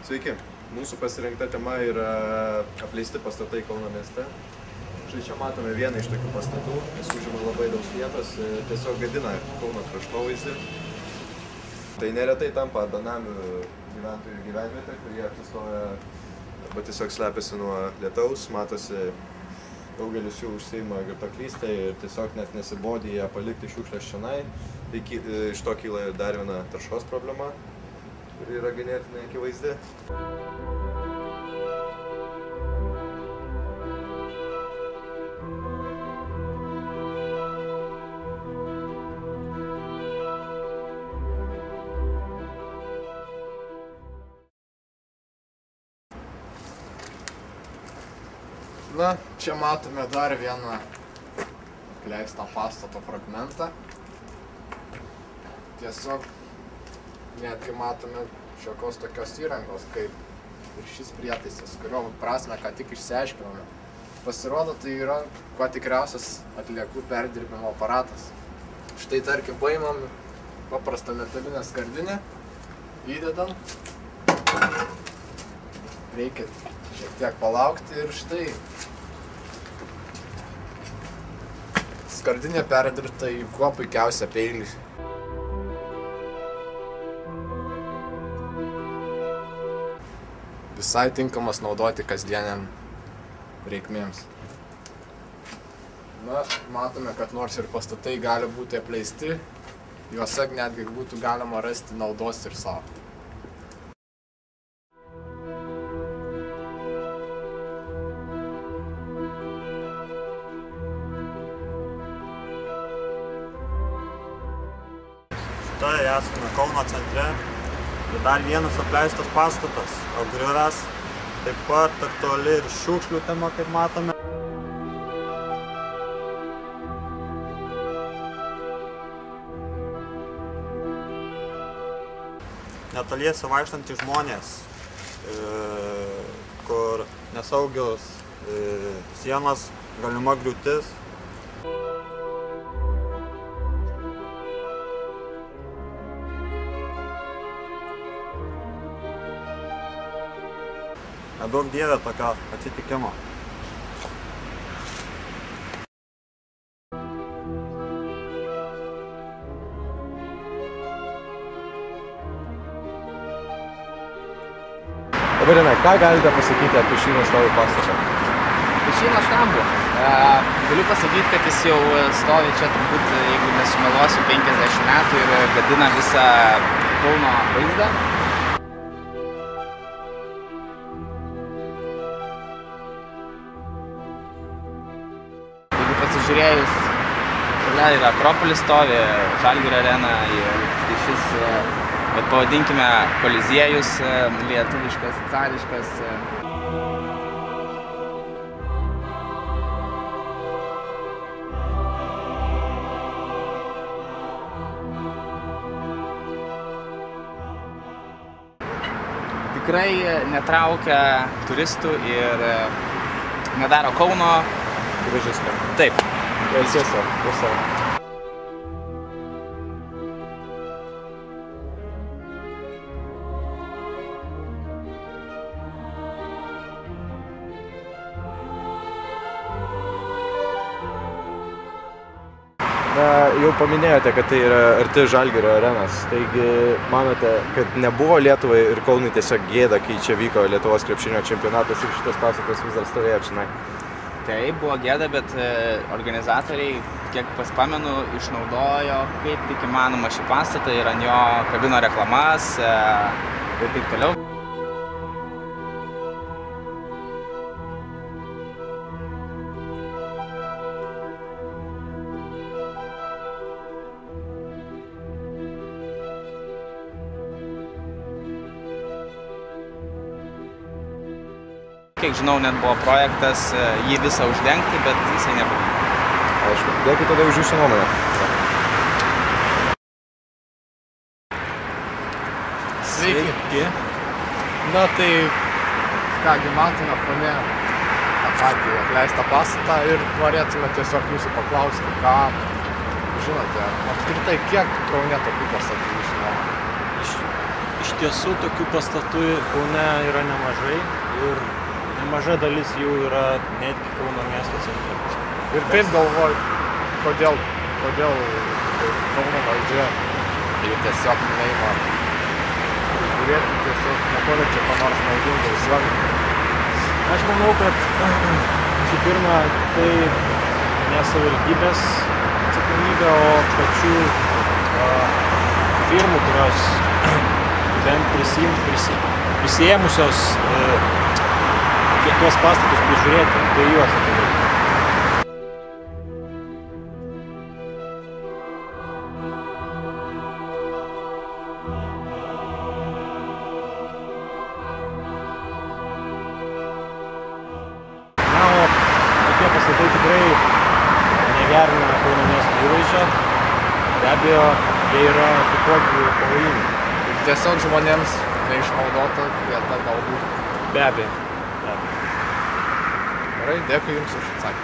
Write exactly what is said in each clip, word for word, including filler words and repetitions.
Sveiki, mūsų pasirinkta tema yra apleisti pastatai Kauno mieste. Štai čia matome vieną iš tokių pastatų, jis užima labai daug vietos ir tiesiog gadina Kauno kraštovaizdį. Tai neretai tampa benamių gyventojų gyvenvietė, kurie apsistoja arba tiesiog slepiasi nuo lietaus, matosi daugelis jų užsiima girtuoklystę ir tiesiog net nesibodi ją palikti šiukšles čionai. Tai iš to kyla dar viena taršos problema, kuri yra ganėtinai akivaizdi. Na, čia matome dar vieną apleistą pastato fragmentą. Tiesiog netgi matome šiokios tokios įrangos, kaip ir šis prietaisas, kurio prasme ką tik išsiaiškinome. Pasirodo, tai yra kuo tikriausias atliekų perdirbimo aparatas. Štai tarkim paimam paprastą metalinę skardinę, įdedam, reikia šiek tiek palaukti ir štai skardinė perdirbta į kuo puikiausią peilį. Visai tinkamas naudoti kasdieniam reikmėms. Na, matome, kad nors ir pastatai gali būti apleisti, juose netgi būtų galima rasti naudos ir savo. Štai esame Kauno centre ir dar vienas apleistas pastatas, apgriuvęs, taip pat aktuali ir šiukšlių tema, kaip matome. Netoliese vaikštantys žmonės, kur nesaugios sienos, galima griūtis. Nedaug dievė tokio atsitikimo. Dabar, Rina, ką galite pasakyti apie šį nuostabų pastatą? Apie šį nuostabų? Galiu pasakyti, kad jis jau stovi čia turbūt, jeigu nesumeluosiu, penkiasdešimt metų ir gadina visą Kauno vaizdą. Pasižiūrėjus, šalia yra Akropolis stovi, Žalgirio arena ir šis, bet pavadinkime, Koliziejus, lietuviškas, cariškas. Tikrai netraukia turistų ir nedaro Kauno Gražesnė. Taip. Tiesa, tiesa. Na, jau paminėjote, kad tai yra arti Žalgirio arenos. Taigi, manote, kad nebuvo Lietuvai ir Kaunui tiesiog gėda, kai čia vyko Lietuvos krepšinio čempionatas ir šitas pastatas vis dar stovėjo čionai? Taip, buvo gėda, bet organizatoriai, kiek paspamenu, išnaudojo kaip tik įmanoma šį pastatą ir ant jo kabino reklamas ir taip toliau. Kiek žinau, net buvo projektas jį visą uždengti, bet jisai nepavyko. Aišku. Dėkui tada už jūsų nuomonę. Sveiki. Na tai, kągi matome fone tą patį apleistą pastatą ir norėtume tiesiog jūsų paklausti, ką žinote, apskritai kiek Kaune tokių pastatų jūsų nuomonė? Iš, iš tiesų tokių pastatų Kaune yra nemažai ir nemaža dalis jų yra netgi Kauno miesto centre. Ir kaip galvoju, kodėl, kodėl Kauno valdžia jų tiesiog neima žiūrėti, tiesiog nepaverčia ko nors naudingo visuomenei. Aš manau, kad visų pirma, tai ne savivaldybės atsakomybė, o pačių uh, firmų, kurios bent prisim, prisim, prisijėmusios uh, tuos pastatus prižiūrėti, tai jų atsakomybė. Na, o tokie pastatai tikrai negerina Kauno miesto įvaizdžio. Be abejo, jie yra taipogi pavojingi. Ir tiesiog žmonėms neišnaudota vieta galbūt. Be abejo. Be abejo. Gerai, dėkui Jums už atsakymą.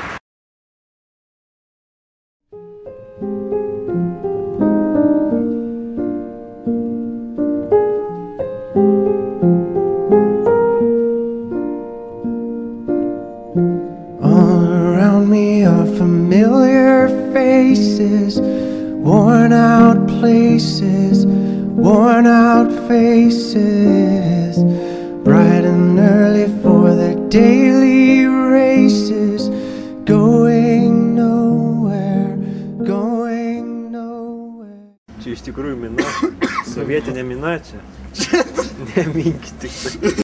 All around me are familiar faces, worn out places, worn out faces, bright and early for their daily races, going nowhere, going nowhere. Čia iš tikrųjų mina, sovietinė mina čia. Neminkit tik tai.